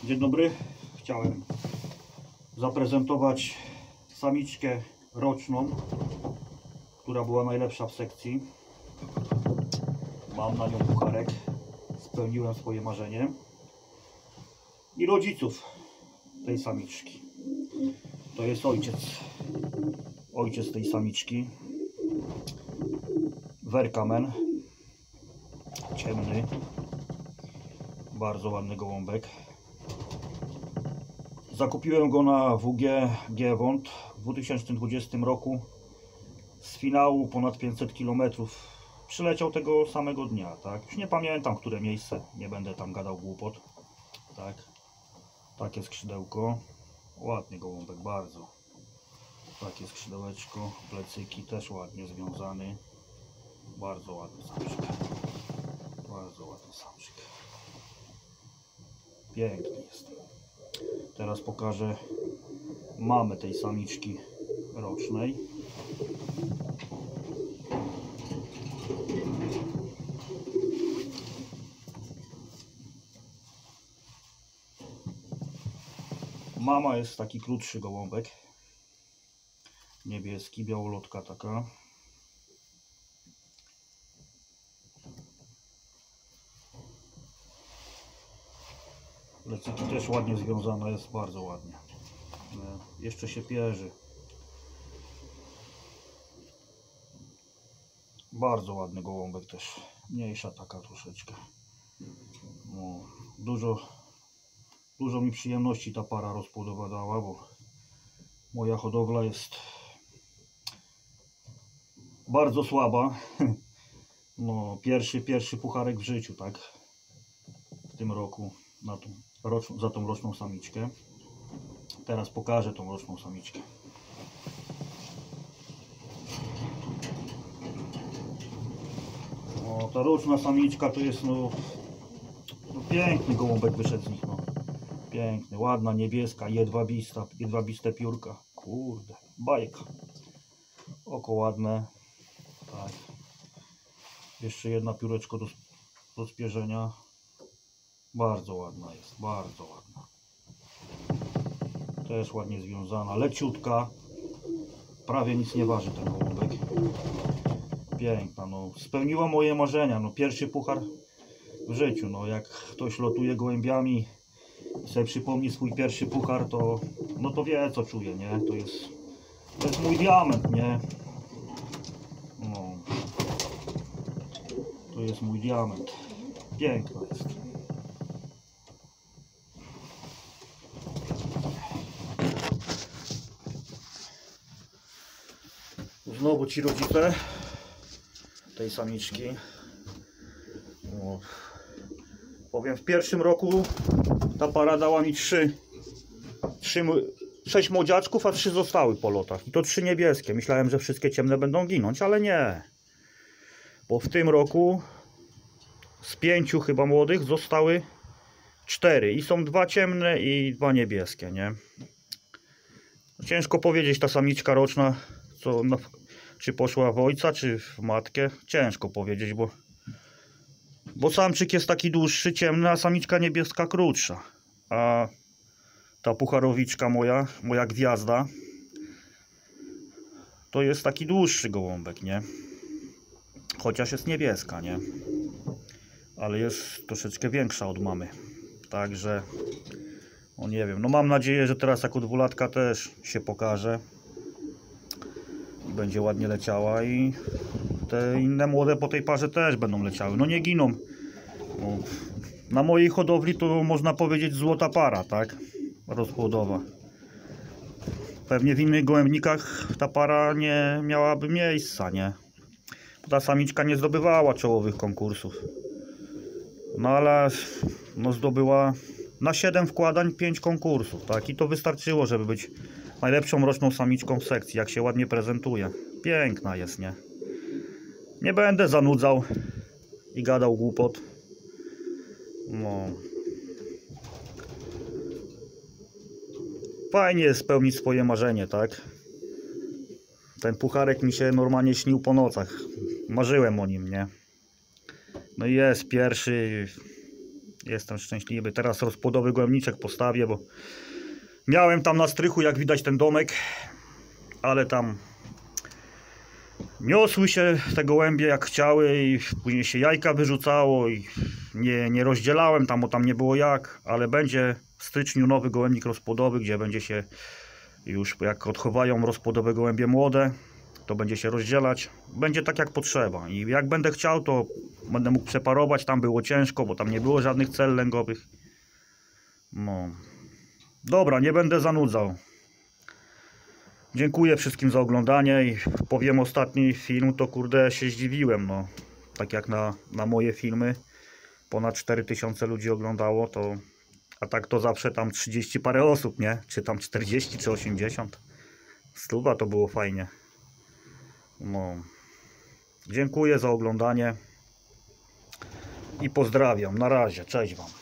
Dzień dobry. Chciałem zaprezentować samiczkę roczną, która była najlepsza w sekcji. Mam na nią pucharek. Spełniłem swoje marzenie. I rodziców tej samiczki. To jest ojciec tej samiczki. Werkamen. Ciemny. Bardzo ładny gołąbek. Zakupiłem go na WG Giewont w 2020 roku. Z finału ponad 500 km. Przyleciał tego samego dnia, tak? Już nie pamiętam, które miejsce. Nie będę tam gadał głupot. Tak. Takie skrzydełko. Ładny gołąbek, bardzo. Takie skrzydełeczko. Plecyki też ładnie związany. Bardzo ładny samczyk. Bardzo ładny samczyk. Piękny jest. Teraz pokażę mamę tej samiczki rocznej. Mama jest taki krótszy gołąbek. Niebieski, białolotka taka. Plecyki też ładnie związane, jest bardzo ładnie. Jeszcze się pierzy. Bardzo ładny gołąbek też. Mniejsza taka troszeczkę. No, dużo mi przyjemności ta para rozpłodowa dała, bo moja hodowla jest bardzo słaba. No, pierwszy pucharek w życiu, tak? W tym roku za tą roczną samiczkę. Teraz pokażę tą roczną samiczkę. O, ta roczna samiczka to jest piękny gołąbek wyszedł z nich. No. Piękny, ładna, niebieska, jedwabiste piórka. Kurde, bajka. Oko ładne. Tak. Jeszcze jedna pióreczko do spierzenia. Bardzo ładna jest, bardzo ładna. Też ładnie związana, leciutka. Prawie nic nie waży ten gołąbek. Piękna, no. Spełniła moje marzenia. No, pierwszy puchar w życiu. No, jak ktoś lotuje gołębiami i sobie przypomni swój pierwszy puchar, to no to wie, co czuje, nie? To jest mój diament, nie? No. To jest mój diament. Piękna jest. Znowu ci rodzice tej samiczki. O, powiem, w pierwszym roku ta para dała mi 6 młodziaczków, a 3 zostały po lotach. I to 3 niebieskie. Myślałem, że wszystkie ciemne będą ginąć, ale nie. Bo w tym roku z 5 chyba młodych zostały 4. I są 2 ciemne i 2 niebieskie, nie? Ciężko powiedzieć, ta samiczka roczna, czy poszła w ojca, czy w matkę. Ciężko powiedzieć, bo samczyk jest taki dłuższy, ciemny, a samiczka niebieska krótsza. A ta pucharowiczka moja gwiazda, to jest taki dłuższy gołąbek, nie? Chociaż jest niebieska, nie? Ale jest troszeczkę większa od mamy. Także, no nie wiem, no mam nadzieję, że teraz jako dwulatka też się pokaże. Będzie ładnie leciała i te inne młode po tej parze też będą leciały. No nie giną. No, na mojej hodowli to można powiedzieć złota para, tak? Rozpłodowa. Pewnie w innych gołębnikach ta para nie miałaby miejsca, nie? Ta samiczka nie zdobywała czołowych konkursów. No ale no zdobyła na 7 wkładań 5 konkursów, tak? I to wystarczyło, żeby być najlepszą roczną samiczką w sekcji, jak się ładnie prezentuje. Piękna jest, nie? Nie będę zanudzał i gadał głupot. No. Fajnie jest spełnić swoje marzenie, tak? Ten pucharek mi się normalnie śnił po nocach. Marzyłem o nim, nie? No i jest pierwszy. Jestem szczęśliwy. Teraz rozpłodowy gołębniczek postawię, bo miałem tam na strychu, jak widać, ten domek, ale tam niosły się te gołębie jak chciały i później się jajka wyrzucało i nie rozdzielałem tam, bo tam nie było jak, ale będzie w styczniu nowy gołębnik rozpłodowy, gdzie będzie się już, jak odchowają rozpłodowe gołębie młode, to będzie się rozdzielać. Będzie tak jak potrzeba i jak będę chciał, to będę mógł przeparować. Tam było ciężko, bo tam nie było żadnych cel lęgowych. No. Dobra, nie będę zanudzał. Dziękuję wszystkim za oglądanie i powiem, ostatni film to kurde się zdziwiłem, no. Tak jak na moje filmy ponad 4000 ludzi oglądało, to a tak to zawsze tam 30 parę osób, nie? Czy tam 40 czy 80. 100 to było fajnie. No. Dziękuję za oglądanie i pozdrawiam. Na razie, cześć wam.